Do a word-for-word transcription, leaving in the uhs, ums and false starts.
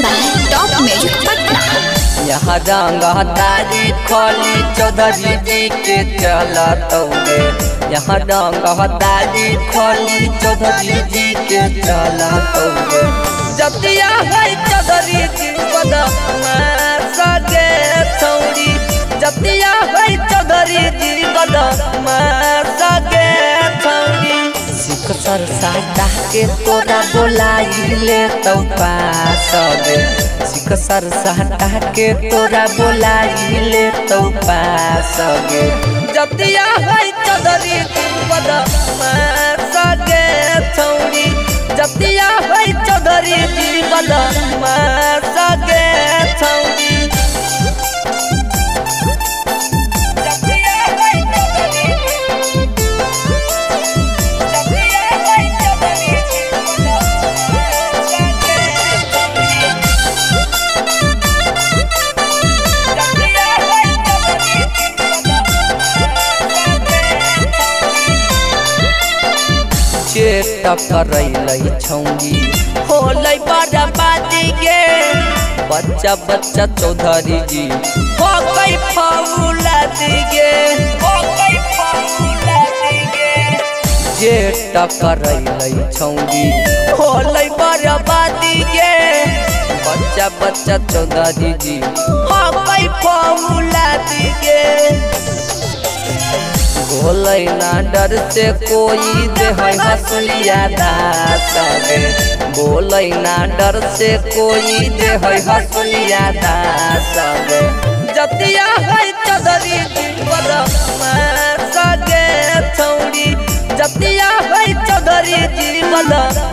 by Top Music Patna। यहाँ रंगदारी खोली चौधरी जी के चला तौगे, यहाँ रंगदारी खोली चौधरी जी के चला तौगे। जतिया है चौधरी जी बदमाश गे छौरी, जतिया है चौधरी जी बदमाश गे छौरी। सिख सर साटा के तोरा बोलाई ले तो पास गे, सिख सर साटा के तोरा बोलाई ले तो पास गे। जतिया है चौधरी जी बदमाश गे छौरी, जतिया है चौधरी जी बदमाश गे छौरी। टकरैलै छौरी होलै बर्बादी गे, बच्चा बच्चा चौधरी जी हो गई फौलादी गे, हो गई फौलादी गे। जे टकरैलै छौरी होलै बर्बादी गे, बच्चा बच्चा चौधरी जी हो गई फौलादी गे। बोलै ना डर से कोई दे है हसुलिया दास गे, बोलै ना डर से कोई दे है हसुलिया दास गे। जतिया है चौधरी जी बदमाश गे छौरी, जतिया है चौधरी जी बदमाश